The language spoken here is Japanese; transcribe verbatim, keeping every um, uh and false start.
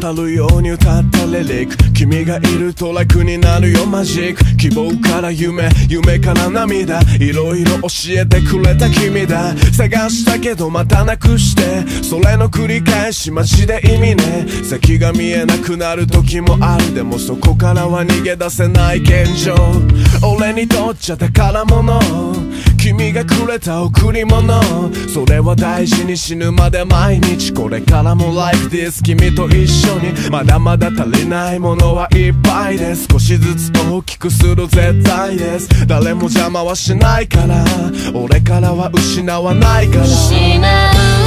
渡るように歌ったリリック、君がいると楽になるよマジック。希望から夢、夢から涙、いろいろ教えてくれた君だ。探したけどまたなくして、それの繰り返しマジで意味ね。先が見えなくなる時もある、でもそこからは逃げ出せない現状。俺にとっちゃ宝物、君がくれた贈り物、それは大事に死ぬまで毎日。これからも Like this 君と一緒に、まだまだ足りないものはいっぱいです。少しずつ大きくする絶対です。誰も邪魔はしないから、俺からは失わないから。失う